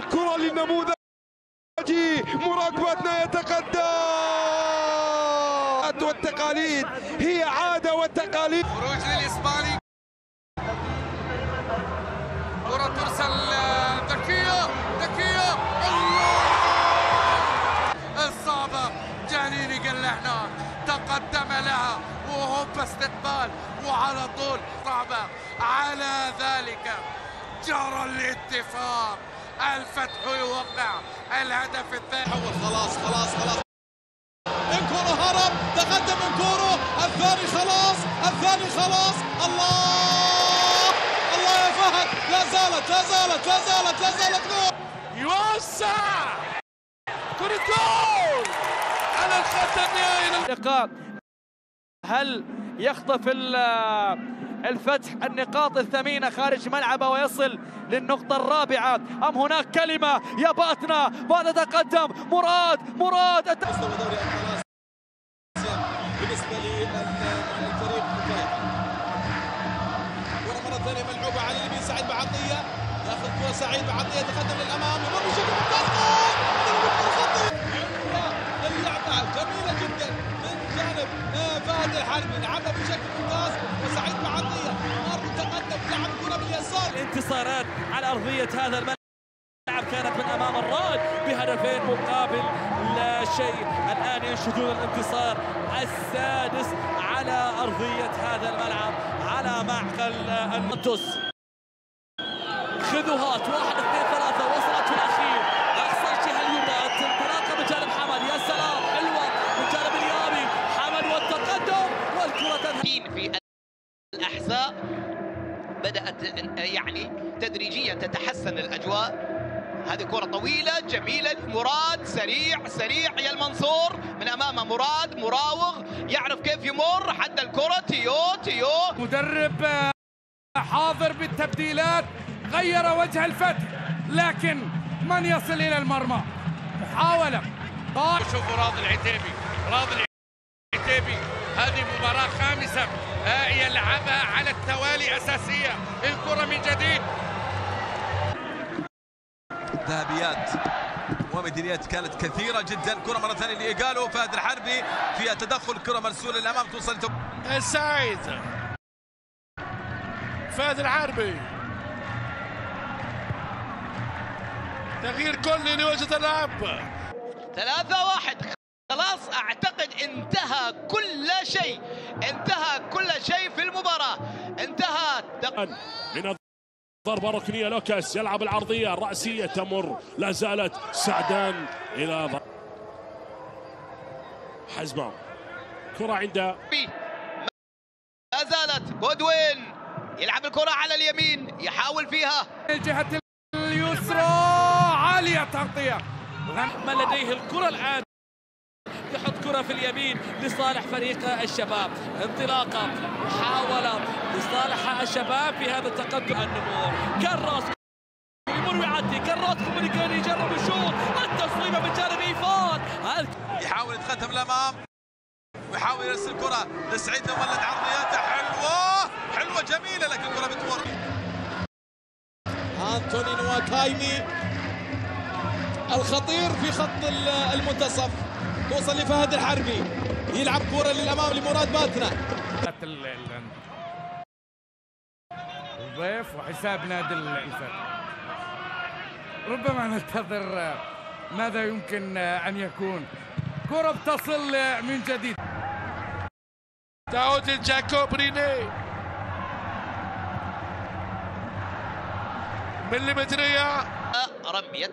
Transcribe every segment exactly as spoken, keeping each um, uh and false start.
كرة للنموذج مراد باتنا يتقدم. والتقاليد هي عادة والتقاليد. خروج للإسباني، كرة ترسل ذكية ذكية، الله الصعبة. جانيني قال له هناك تقدم لها وهوب استقبال وعلى طول صعبة. على ذلك جرى الاتفاق، الفتح يوقع الهدف الثاني. خلاص خلاص خلاص انكورو هرب، تقدم انكورو، الثاني خلاص الثاني خلاص. الله الله يا فهد، لا زالت لا زالت لا زالت لا زالت جول. يوسع كرة جول على الخط النهائي اللقاء. هل يخطف الفتح النقاط الثمينة خارج ملعبه ويصل للنقطة الرابعة، أم هناك كلمة يا باتنا بعد تقدم مراد مراد بالنسبة للفريق الفريق. كرة مرة ثانية ملعوبة على اليمين، سعيد بعطية ياخذ كرة، سعيد بعطية يتقدم للأمام، يمر بشكل ممتاز، اللعبة جميلة جدا من جانب فهد الحربي، لعبها بشكل ممتاز، وسعيد بعطية مر تقدم لعب كرة باليسار. الانتصارات على أرضية هذا الملعب كانت من أمام الرائد بهدفين مقابل لا شيء. الآن ينشدون الانتصار السادس على أرضية هذا الملعب على معقل المنتوس. خذوهات واحد اثنين ثلاثة، وصلت في الأخير أقصى الجهة اليمنى، انطلاقة من جانب حمد، يا سلام حلوة من جانب اليابي حمد والتقدم والكرة تذهب. في الأحزاب بدأت يعني تدريجيا تتحسن الأجواء. هذه كرة طويلة جميلة، مراد سريع سريع يا المنصور من أمامه، مراد مراوغ يعرف كيف يمر حتى الكرة. تيو تيو مدرب حاضر بالتبديلات، غير وجه الفتح لكن من يصل إلى المرمى. محاولة. شوفوا راضي العتيبي، راضي العتيبي هذه مباراة خامسة يلعبها على التوالي أساسية. الكرة من جديد. ذهبيات وميداليات كانت كثيرة جدا. كرة مرة ثانية لإيجالو، فهد الحربي فيها تدخل، كرة مرسولة للأمام توصل السعيد، فهد الحربي تغيير كلي لوجه اللعب. ثلاثة واحد خلاص أعتقد انتهى كل شيء، انتهى كل شيء في المباراة، انتهى. من ضربة ركنية لوكاس يلعب العرضية الرأسية تمر، لا زالت سعدان إلى ضرب حزمة. كرة عند لا زالت بودوين يلعب الكرة على اليمين يحاول فيها الجهة اليسرى عالية تغطية. من لديه الكرة الآن يحط كرة في اليمين لصالح فريق الشباب، انطلاقة محاولة لصالح الشباب في هذا التقدم. النمور كراس يمر ويعدي، كراس كومينيكاني يجرب الشوط، التصويبة من جانب إيفان يحاول يتقدم الأمام ويحاول يرسل كرة لسعيد لولد عرضياته حلوة حلوة جميلة، لكن الكرة بتمر. أنتوني نواكايمي الخطير في خط المنتصف، توصل لفهد الحربي يلعب كرة للأمام لمراد باتنا. الضيف وحساب نادي الفتح. ربما ننتظر ماذا يمكن أن يكون. كرة بتصل من جديد. تعود الجاكوبريني مليمترية، رمية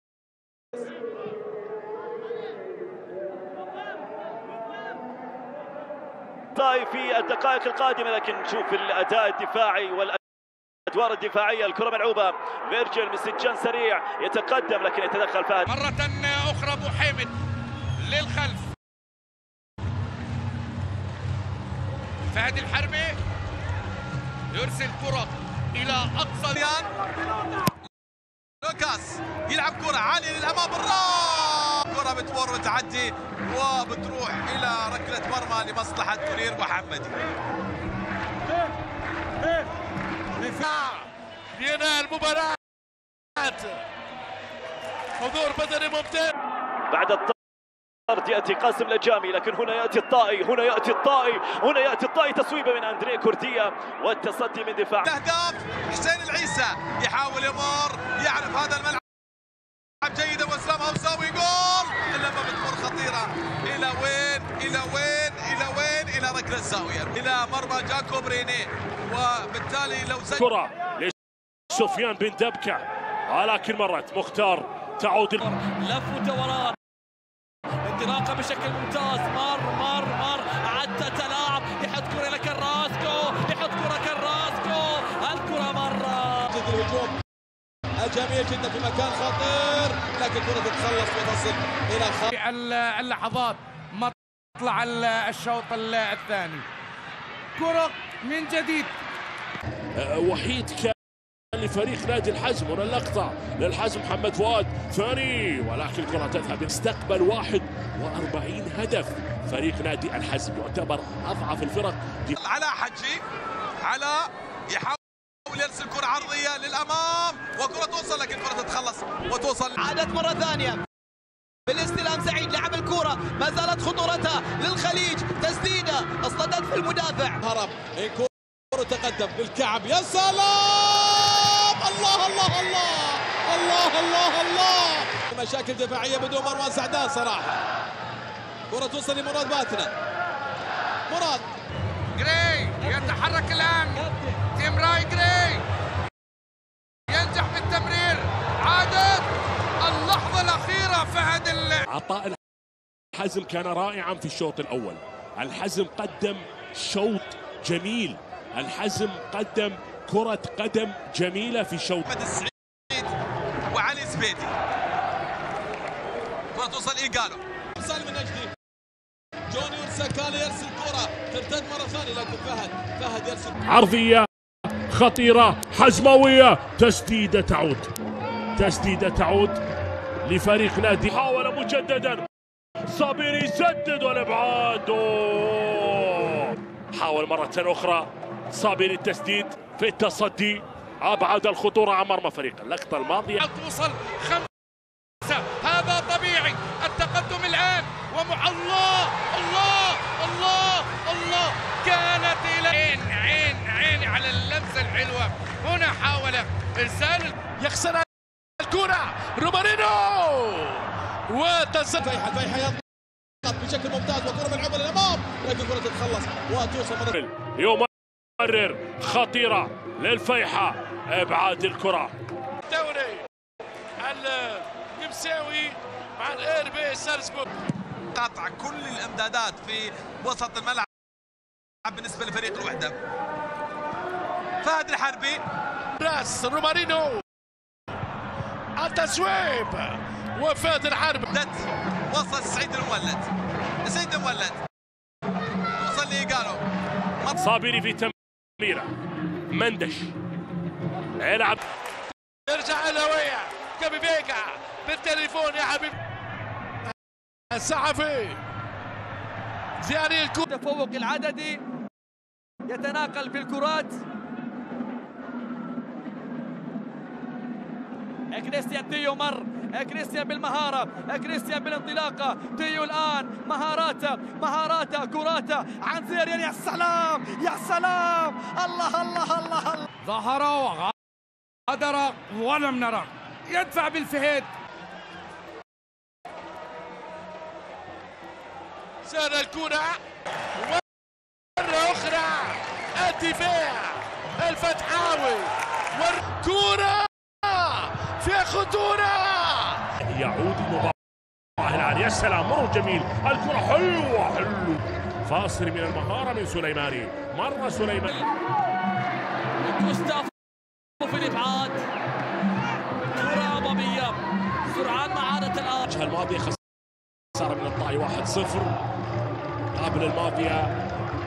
طايف في الدقائق القادمة، لكن نشوف الأداء الدفاعي والأدوار الدفاعية. الكرة ملعوبة، فيرجل مسجان سريع يتقدم لكن يتدخل فهد مرة أخرى. أبو حامد للخلف، فهد الحربي يرسل كرة إلى أقصى. لوكاس يلعب كرة عالية للأمام، بالراس كرة بتمر وتعدي وبتروح إلى ركلة مرمى لمصلحة منير محمدي. ينهي المباراة حضور بدني ممتاز. بعد الطرد ياتي قاسم لجامي، لكن هنا ياتي الطائي، هنا ياتي الطائي، هنا ياتي الطائي، تصويبه من اندريه كورديا والتصدي من دفاع. اهداف حسين العيسى يحاول يمر، يعرف هذا الملعب جيدا واسلامها وساوي جول، لما بتمر خطيره الى وين الى وين الى وين الى ركله الزاويه الى مرمى جاكوب ريني، وبالتالي لو زي كرة لسفيان بن دبكة، ولكن مرت مختار تعود لف ودوران، انطلاقه بشكل ممتاز، مر مر مر عدى تلاعب، يحط كره لكراسكو، يحط كره كراسكو، الكره مره جد الهجوم الجميل جدا في مكان خطير، لكن كره تتخلص وتصل الى خ... اللحظات مطلع الشوط الثاني، كرة من جديد. وحيد كان لفريق نادي الحزم، هنا اللقطة للحزم محمد فؤاد ثاني، ولكن الكرة تذهب. استقبل واحد وأربعين هدف فريق نادي الحزم، يعتبر أضعف الفرق. على حجي، على يحاول يرسل كرة عرضية للأمام، وكرة توصل لكن كرة تتخلص وتوصل. عادت مرة ثانية بالاستلام، سعيد لعب الكرة، ما زالت خطورتها للخليج، تسديدة اصطدت في المدافع، هرب كرة تقدم بالكعب، يا سلام، الله الله الله الله الله الله، مشاكل دفاعية بدون مروان سعدان صراحة. كرة توصل لمراد باتنا، مراد جراي يتحرك الآن، تيمراي جراي ينجح بالتمرير، عادت اللحظة الأخيرة فهد ال... عطاء الحزم كان رائعا في الشوط الأول، الحزم قدم شوط جميل، الحزم قدم كرة قدم جميلة في الشوط. محمد السعيد وعلي زبيدي، كرة توصل إيجالو، سالم النجدي، جونيور ساكالي يرسل كرة ترتد مرة ثانية، لكن فهد فهد يرسل عرضية خطيرة حزموية، تسديدة تعود، تسديدة تعود لفريق نادي. حاول مجددا صابيري يسدد والابعاد، حاول مرة أخرى صابيري التسديد في التصدي، أبعد الخطورة عن مرمى فريق. اللقطة الماضية توصل خمسة، هذا طبيعي، التقدم الآن ومع الله الله الله الله، كانت إلى عين عين عين على اللمسة الحلوة، هنا حاول إرسال، يخسر الكرة رومارينو وتسدد. فيحة فيحة يضغط بشكل ممتاز، وكرة ملعوبة للأمام، لكن كرة تتخلص وتوصل مرة. يمرر خطيرة للفيحة، إبعاد الكرة. الدوري النمساوي مع الار بي سالزبورغ، قاطع كل الامدادات في وسط الملعب بالنسبه لفريق الوحده. فهد الحربي، راس رومارينو، التسويب وفهد الحربي، وصل سعيد المولد، سعيد المولد وصل لإيجالو، صابيري في تمريره، مندش يلعب، يرجع الهوية كابي فيجا بالتليفون يا حبيبي، الصحفي زياري الكرة، التفوق العددي يتناقل بالكرات. كريستيان تيو مر، كريستيان بالمهارة، كريستيان بالانطلاقة، تيو الآن مهاراته مهاراته كراته عن زيرين، يا سلام يا سلام، الله الله الله الله، ظهر وغادر ولم نرى، يدفع بالفهد، سار الكرة مرة أخرى، الدفاع الفتحاوي والكرة في خطورة، يعود المباراة الآن، يا سلام مرة جميل، الكرة حلوة حلو، فاصل من المهارة من سليماني، مرة سليماني، جوستافو في الإبعاد، كرة أمامية، سرعان معادة الآن. الجهة الماضية خسارة من الطائي واحد صفر، قبل الماضية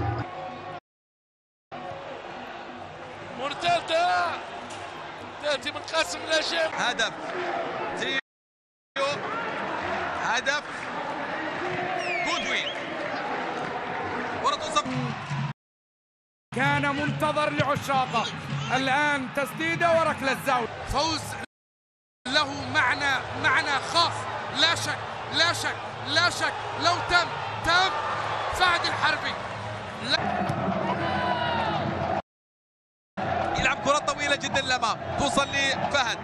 مرتدة تأتي من قاسم لاشم، هدف تيو، هدف جودوين، كرة توصل، كان منتظر لعشاقه، الآن تسديدة وركلة الزاوية، فوز له معنى معنى خاص، لا شك لا شك لا شك. لو تم تم فهد الحربي لا. يلعب كرة طويلة جدا للأمام توصل لفهد.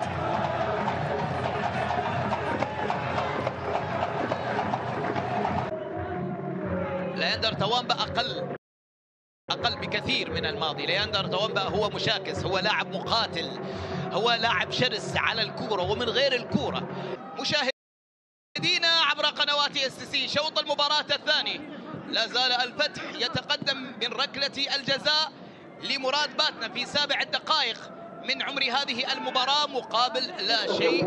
لياندر توامبا أقل أقل بكثير من الماضي. لياندر توامبا هو مشاكس، هو لاعب مقاتل، هو لاعب شرس على الكورة ومن غير الكورة. مشاهدينا عبر قنوات اس سي، شوط المباراة الثاني لا زال الفتح يتقدم من ركلة الجزاء لمراد باتنا في سابع الدقائق من عمر هذه المباراة مقابل لا شيء.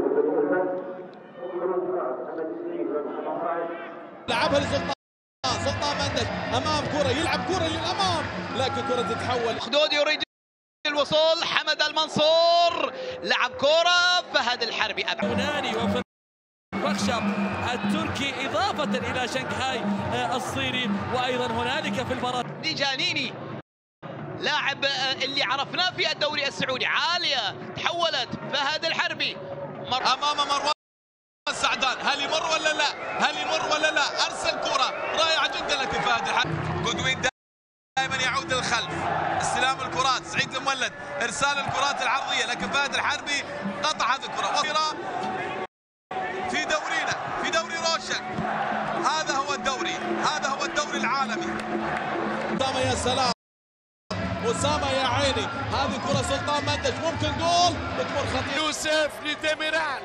لعبها لسلطان، سلطان مندش امام كرة، يلعب كرة للامام لكن كرة تتحول. خدود يريد الوصول، حمد المنصور لعب كرة، فهد الحربي أبعد. يوناني وفرخشب التركي إضافة إلى شنغهاي الصيني، وأيضا هنالك في المباراة ديجانيني لاعب اللي عرفناه في الدوري السعودي. عالية تحولت، فهد الحربي مر امام مروان سعدان، هل يمر ولا لا؟ هل يمر ولا لا؟ ارسل كرة رائعة جدا لكن فهد الحربي. جودوين دائما يعود للخلف، استلام الكرات سعيد المولد، ارسال الكرات العرضية لكن فهد الحربي قطع هذه الكرة. وصيرة في دورينا، في دوري روشن، هذا هو الدوري، هذا هو الدوري العالمي. أسامة يا سلام، أسامة يا عيني، هذه كرة سلطان مندش ممكن جول بتمر خطير. يوسف لديميرال،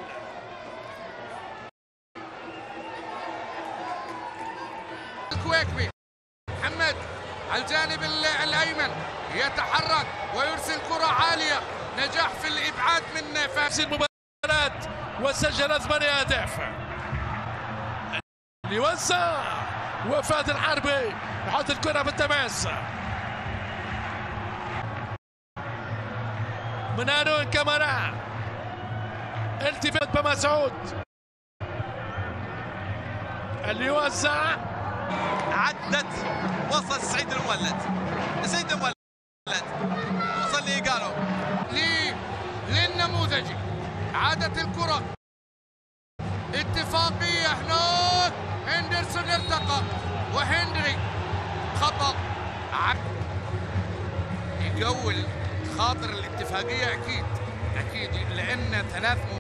الكويكبي محمد على الجانب الايمن يتحرك ويرسل كرة عالية، نجاح في الابعاد من فهد المباراة وسجل ثمان اهداف. يوزع وفهد الحربي يحط الكرة في التماس من هارون كامارا، التفات بمسعود اللي يوزع، عدت وصل سعيد المولد، سعيد المولد وصل لي قالوا لي للنموذجي. عادت الكرة اتفاقية هناك، هندرسون ارتقى وهنري خطأ. يقول خاطر الاتفاقية أكيد أكيد لأن ثلاث